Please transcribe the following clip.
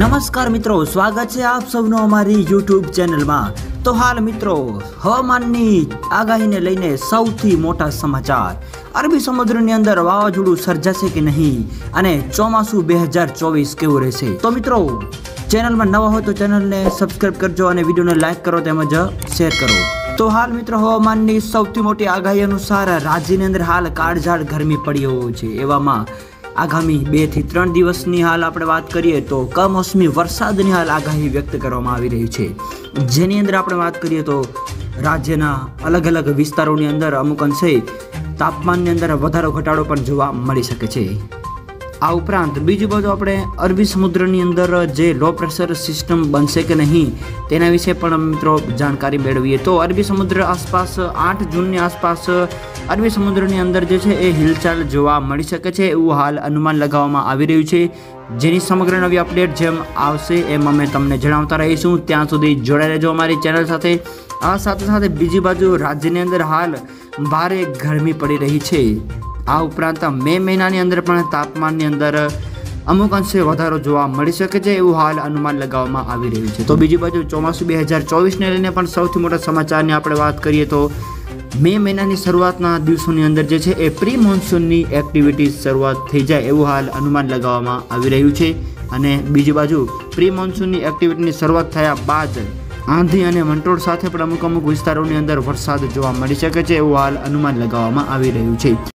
નમસ્કાર મિત્રો, સ્વાગત છે આપ સૌનો અમારી YouTube ચેનલમાં। તો હાલ મિત્રો હવામાનની આગાહીને લઈને સૌથી મોટા સમાચાર। અરબી સમુદ્રની અંદર વાવાઝોડું સર્જાશે કે નહીં અને ચોમાસું 2024 કેવું રહેશે। તો મિત્રો ચેનલમાં નવા હોય તો ચેનલને સબસ્ક્રાઇબ કરજો અને વિડીયોને લાઈક કરો તેમજ શેર કરો। તો હાલ મિત્રો હવામાનની સૌથી મોટી આગાહી અનુસાર રાજ્યની અંદર હાલ કાળઝાળ ગરમી પડી હોય છે। એવામાં આગામી 2 થી 3 દિવસની હાલ આપણે વાત કરીએ તો કમોસમી વરસાદની હાલ આગાહી વ્યક્ત કરવામાં આવી રહી છે, જેની અંદર આપણે વાત કરીએ તો રાજ્યના અલગ અલગ વિસ્તારોની અંદર અમુક અંશે તાપમાનની અંદર વધારો ઘટાડો પણ જોવા મળી શકે છે। આ ઉપરાંત બીજી બાજુ આપણે અરબી સમુદ્રની અંદર જે લો પ્રેશર સિસ્ટમ બનશે કે નહીં તેના વિશે પણ મિત્રો જાણકારી મેળવીએ તો અરબી સમુદ્ર આસપાસ 8 જૂનની આસપાસ અરબી સમુદ્રની અંદર જે છે એ હિલચાલ જોવા મળી શકે છે એવું હાલ અનુમાન લગાવવામાં આવી રહ્યું છે, જેની સમગ્ર નવી અપડેટ જેમ આવશે એમ અમે તમને જણાવતા રહીશું। ત્યાં સુધી જોડાઈ રહેજો અમારી ચેનલ સાથે। આ સાથે સાથે બીજી બાજુ રાજ્યની અંદર હાલ ભારે ગરમી પડી રહી છે। આ ઉપરાંત મે મહિનાની અંદર પણ તાપમાનની અંદર અમુક અંશે વધારો જોવા મળી શકે છે એવું હાલ અનુમાન લગાવવામાં આવી રહ્યું છે। તો બીજી બાજુ ચોમાસું 2024ને લઈને પણ સૌથી મોટા સમાચારની આપણે વાત કરીએ તો મે મહિનાની શરૂઆતના દિવસોની અંદર જે છે એ પ્રી મોન્સૂનની એક્ટિવિટી શરૂઆત થઈ જાય એવું હાલ અનુમાન લગાવવામાં આવી રહ્યું છે। અને બીજી બાજુ પ્રી મોન્સૂનની એક્ટિવિટીની શરૂઆત થયા બાદ આંધી અને વંટોળ સાથે પણ અમુક વિસ્તારોની અંદર વરસાદ જોવા મળી શકે છે એવું હાલ અનુમાન લગાવવામાં આવી રહ્યું છે।